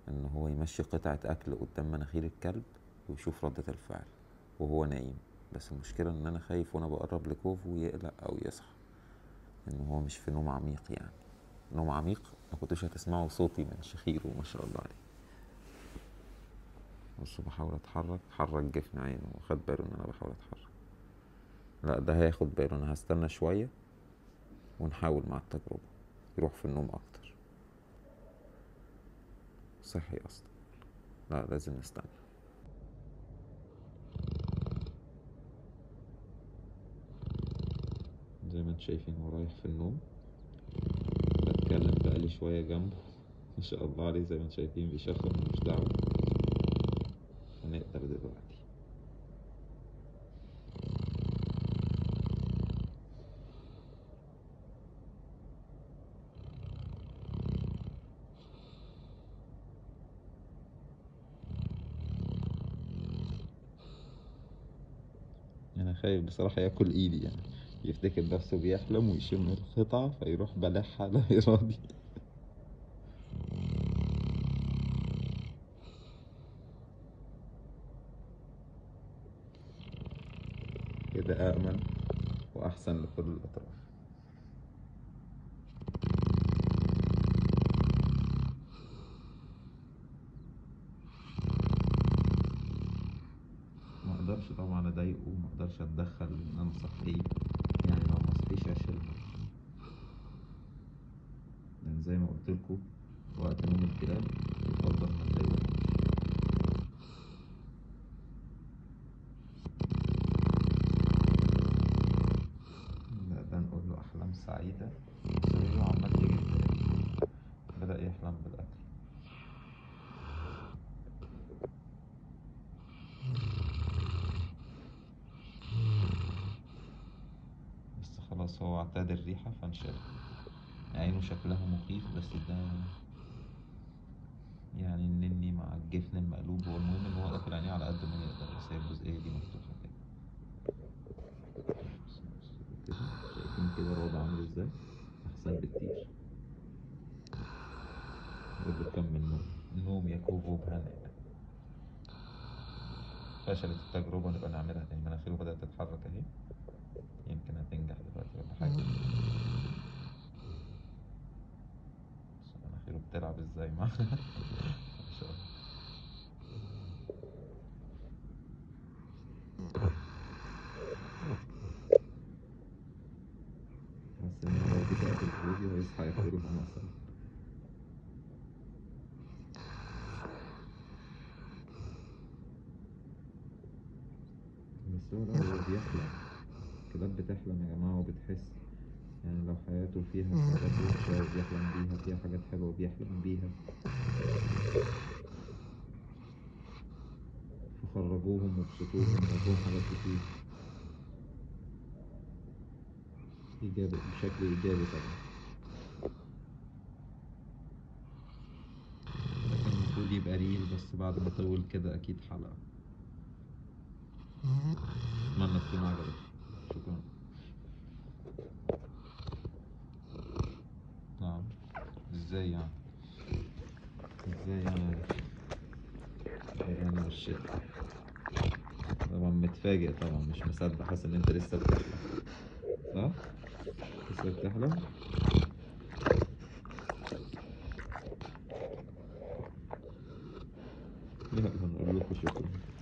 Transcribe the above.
ان هو يمشي قطعة اكل قدام مناخير الكلب ويشوف ردة الفعل وهو نايم. بس المشكلة ان انا خايف وانا بقرب لكوفو يقلق او يصحى، ان هو مش في نوم عميق يعني. نوم عميق ما كنتوش هتسمعوا صوتي من شخيره ما شاء الله عليه. بصوا بحاول اتحرك، حرك جفن عينه وخد باله ان انا بحاول اتحرك. لا ده هياخد باله، انا هستنى شوية ونحاول مع التجربة يروح في النوم اكتر. صحي اصلا، لا لازم نستنى. زي ما انتم شايفين هو رايح في النوم. بتكلم بقالي شوية جنبه ما شاء الله عليه، زي ما انتم شايفين بيشخر ملوش دعوة. هنقدر دلوقتي. انا خايف بصراحة ياكل ايدي يعني، يفتكر نفسه بيحلم ويشم القطعة فيروح بلعها لا إرادي. كده أأمن وأحسن لكل الأطراف. ما اقدرش طبعا اضايقه، ما اقدرش اتدخل ان انا اصحيه، يعني لو ما صحيش اشيلها. لان زي ما قلت لكم وقت نوم الكلاب يفضل ما تضايقوهمش. لا ده نقول له احلام سعيده. سريره عمال يجري، بدأ يحلم بالاكل. بس خلاص هو اعتاد الريحه فنشيلها. عينه شكلها مخيف بس ده يعني النني مع الجفن المقلوب، هو المهم ان هو قافل عينيه على قد ما يقدر، بس هي الجزئيه دي مفتوحه كده. كده شايفين كده الوضع عامل ازاي؟ احسن بكتير. نقول له كمل نوم، نوم يا كوفو بهنئ. فشلت التجربة نبقى نعملها تاني. مناخيره بدأت تتحرك اهي، يمكن هتنجح دلوقتي ولا حاجة. بس مناخيره بتلعب ازاي مع ما شاء الله. بس ان هو لو دي بقت الفيديو هيصحى ياكلها مثلا. بس هو لا هو بيحلم. الكلاب بتحلم يا جماعة وبتحس، يعني لو حياته فيها حاجات وحشة وبيحلم بيها، فيها حاجات حلوة وبيحلم بيها. فخرجوهم وابسطوهم وادوهم حاجات كتير إيجابي، بشكل إيجابي طبعا. ده كان المفروض يبقى ريل، بس بعد ما طول كده أكيد حلقة. أتمنى تكون عجبتكم. شكرا. نعم. ازاي يعني؟ ازاي يعني؟ انا والشتا. طبعا متفاجئ، طبعا مش مصدق، حاسس ان انت لسه بتحلم. صح؟ لسه بتحلم؟ يلا نقول لكم شكرا.